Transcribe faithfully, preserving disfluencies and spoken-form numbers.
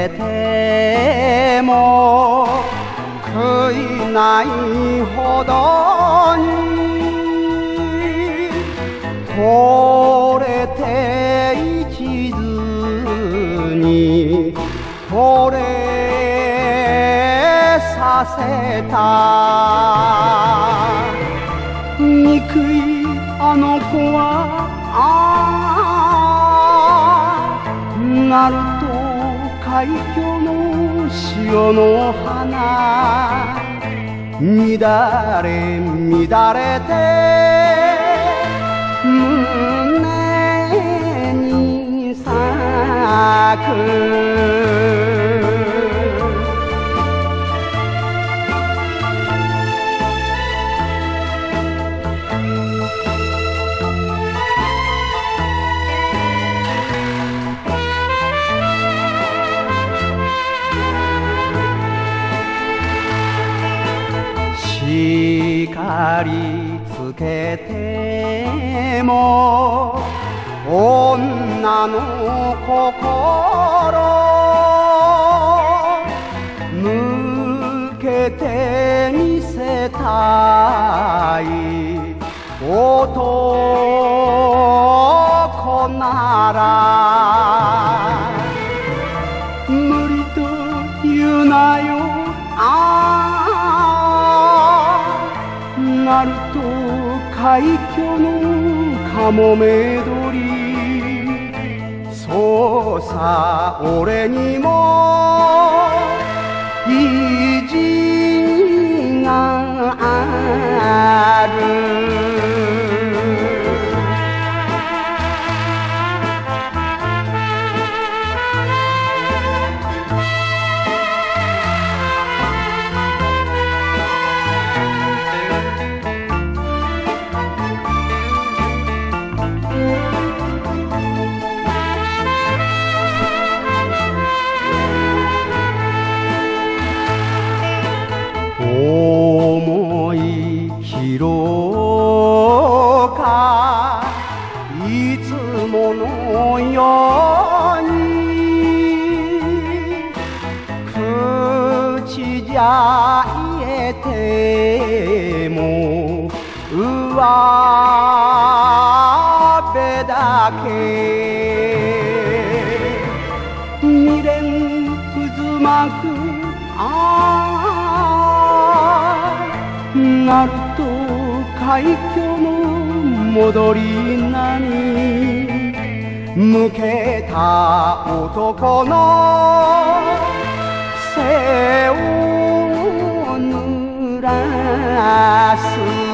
れても悔いないほどに惚れて一途に惚れさせた憎いあの子はああなると海峡の潮の花乱れ乱れて胸に咲く叱りつけても女の心向けてみせたい男なら無理と言うなよああなると海峡のかもめ鳥そうさ俺にも意地がある思い切ろうかいつものように口じゃ言えても上辺だけ未練渦巻くあなると海峡の戻り波向けた男の背を濡らす